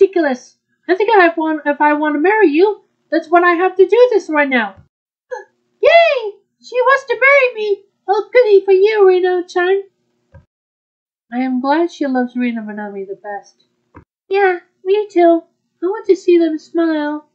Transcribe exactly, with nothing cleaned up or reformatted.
ridiculous. I think I want, if I want to marry you, that's when I have to do this right now. Yay! She wants to marry me. Oh, goody for you, Rena-chan. I am glad she loves Rena Minami the best. Yeah, me too. I want to see them smile.